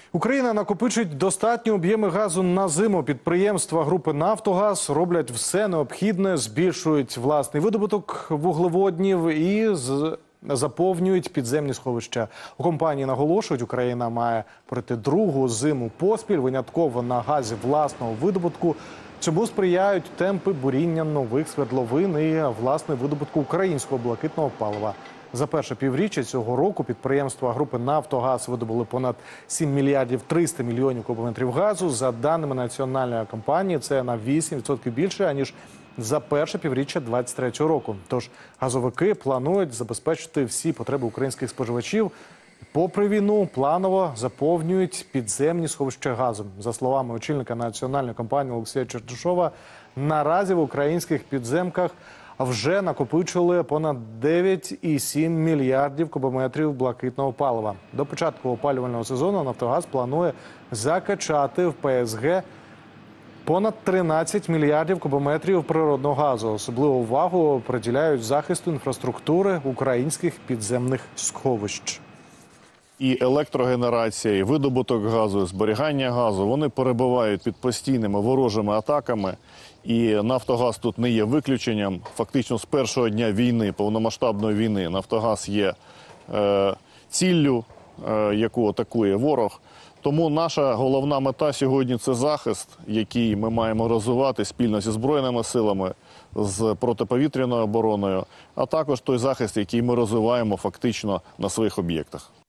Україна накопичить достатні об'єми газу на зиму. Підприємства групи «Нафтогаз» роблять все необхідне, збільшують власний видобуток вуглеводнів і заповнюють підземні сховища. У компанії наголошують, Україна має пройти другу зиму поспіль, винятково на газі власного видобутку. Цьому сприяють темпи буріння нових свердловин і власний видобутку українського блакитного палива. За перше півріччя цього року підприємства групи «Нафтогаз» видобули понад 7 мільярдів 300 мільйонів кубометрів газу. За даними національної компанії, це на 8% більше, аніж за перше півріччя 2023 року. Тож газовики планують забезпечити всі потреби українських споживачів. Попри війну, планово заповнюють підземні сховища газу. За словами очільника національної компанії Олексія Чернишова, наразі в українських підземках вже накопичили понад 9,7 мільярдів кубометрів блакитного палива. До початку опалювального сезону «Нафтогаз» планує закачати в ПСГ понад 13 мільярдів кубометрів природного газу. Особливу увагу приділяють захисту інфраструктури українських підземних сховищ. І електрогенерація, і видобуток газу, і зберігання газу, вони перебувають під постійними ворожими атаками. І «Нафтогаз» тут не є виключенням. Фактично з першого дня війни, повномасштабної війни, «Нафтогаз» є ціллю, яку атакує ворог. Тому наша головна мета сьогодні – це захист, який ми маємо розвивати спільно зі Збройними силами, з протиповітряною обороною, а також той захист, який ми розвиваємо фактично на своїх об'єктах.